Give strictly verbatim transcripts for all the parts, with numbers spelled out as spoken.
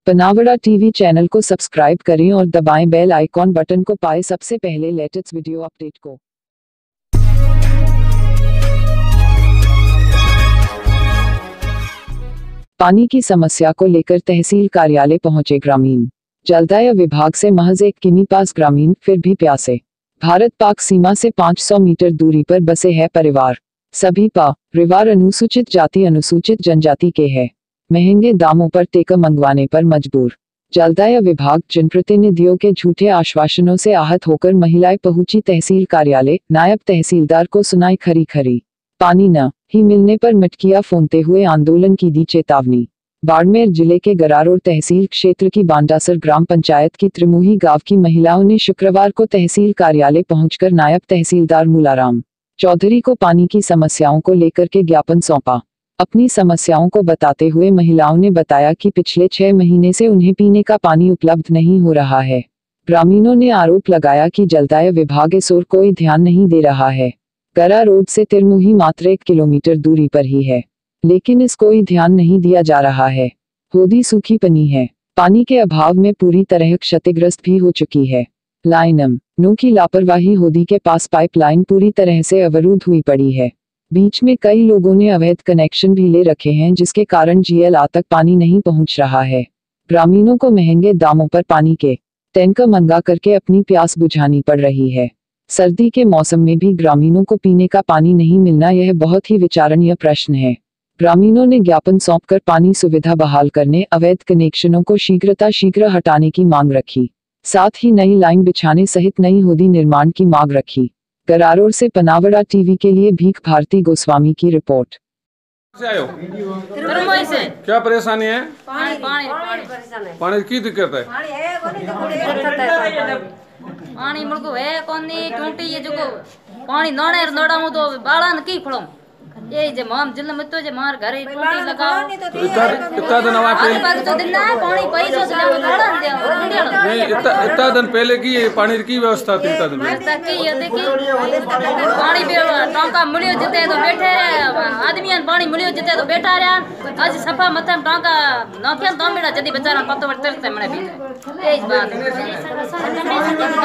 पनावड़ा TV channel को subscribe करें और दबाएं बेल आइकॉन बटन को पाएं सबसे पहले लेटेस्ट वीडियो अपडेट को। पानी की समस्या को लेकर तहसील कार्यालय पहुंचे ग्रामीण। जलदाय विभाग से महज एक किमी पास ग्रामीण फिर भी प्यासे। भारत पाक सीमा से पाँच सौ मीटर दूरी पर बसे है परिवार। सभी पा परिवार अनुसूचित जाति अनुसूचित जनजाति के हैं। महंगे दामों पर टेका मंगवाने पर मजबूर। जलदाय विभाग जनप्रतिनिधियों के झूठे आश्वासनों से आहत होकर महिलाएं पहुंची तहसील कार्यालय। नायब तहसीलदार को सुनाई खरी खरी। पानी न ही मिलने पर मटकियां फोनते हुए आंदोलन की दी चेतावनी। बाड़मेर जिले के गरारोड तहसील क्षेत्र की बांडासर ग्राम पंचायत की त्रिमुही गांव की महिलाओं ने शुक्रवार को तहसील कार्यालय पहुंचकर नायब तहसीलदार मूलाराम चौधरी को पानी की समस्याओं को लेकर के ज्ञापन सौंपा। अपनी समस्याओं को बताते हुए महिलाओं ने बताया कि पिछले छह महीने से उन्हें पीने का पानी उपलब्ध नहीं हो रहा है। ग्रामीणों ने आरोप लगाया कि जलदाय विभाग इस ओर कोई ध्यान नहीं दे रहा है। गरा रोड से तिरमुही मात्र एक किलोमीटर दूरी पर ही है, लेकिन इस कोई ध्यान नहीं दिया जा रहा है। होदी सूखी पनी है। पानी के अभाव में पूरी तरह क्षतिग्रस्त भी हो चुकी है। लाइनम नो की लापरवाही। होदी के पास पाइपलाइन पूरी तरह से अवरुद्ध हुई पड़ी है। बीच में कई लोगों ने अवैध कनेक्शन भी ले रखे हैं, जिसके कारण जीएलआ तक पानी नहीं पहुंच रहा है। ग्रामीणों को महंगे दामों पर पानी के टैंकर मंगा करके अपनी प्यास बुझानी पड़ रही है। सर्दी के मौसम में भी ग्रामीणों को पीने का पानी नहीं मिलना यह बहुत ही विचारणीय प्रश्न है। ग्रामीणों ने ज्ञापन सौंपकर पानी सुविधा बहाल करने, अवैध कनेक्शनों को शीघ्रता शीघ्र हटाने की मांग रखी। साथ ही नई लाइन बिछाने सहित नई होदी निर्माण की मांग रखी। गरारोड से पनावड़ा टीवी के लिए भीख भारती गोस्वामी की रिपोर्ट। से आयो? से। क्या परेशानी है? पानी पानी पानी परेशान है। पानी की दिक्कत है? पानी है कोनी तो कोनी पानी मुड़को है कोनी टूटी ये जो पानी नोने नोड़ा मु तो बाळन की खड़ो ये जे माम जिल्ला में तो जे मार घरे टूटी लगाओ इतना इतना दिन हवा पे आज तो दिन ना पानी पैसा से लगा गाड़न दे नहीं इतना इतना दिन पहले की पानी की व्यवस्था थी? इतना दिन व्यवस्था की ये देखी पानी पे टांका मिलियो जिते तो बैठे आदमी पानी मिलियो जिते तो बैठा रहा। आज सफा मथे टांका नाख्या तो मेरा जदी बेचारा पत्तो वरते मने भी तेज बात।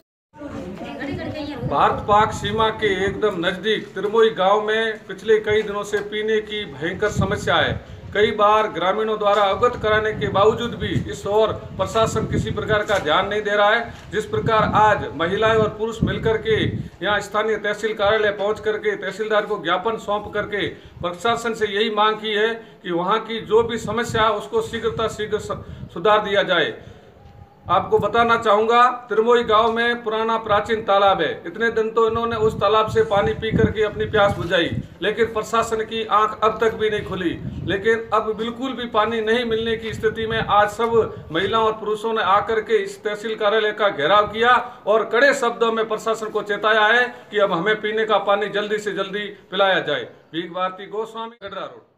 भारत पाक सीमा के एकदम नजदीक तिरमुही गांव में पिछले कई दिनों से पीने की भयंकर समस्या है। कई बार ग्रामीणों द्वारा अवगत कराने के बावजूद भी इस ओर प्रशासन किसी प्रकार का ध्यान नहीं दे रहा है। जिस प्रकार आज महिलाएं और पुरुष मिलकर के यहां स्थानीय तहसील कार्यालय पहुंच करके तहसीलदार को ज्ञापन सौंप करके प्रशासन से यही मांग की है कि वहां की जो भी समस्या है उसको शीघ्रता शीघ्र सुधार दिया जाए। आपको बताना चाहूँगा, तिरमुही गांव में पुराना प्राचीन तालाब है। इतने दिन तो इन्होंने उस तालाब से पानी पी करके अपनी प्यास बुझाई, लेकिन प्रशासन की आंख अब तक भी नहीं खुली। लेकिन अब बिल्कुल भी पानी नहीं मिलने की स्थिति में आज सब महिलाओं और पुरुषों ने आकर के इस तहसील कार्यालय का घेराव किया और कड़े शब्दों में प्रशासन को चेताया है कि अब हमें पीने का पानी जल्दी से जल्दी पिलाया जाए। भीख भारती गोस्वामी, गडरा रोड।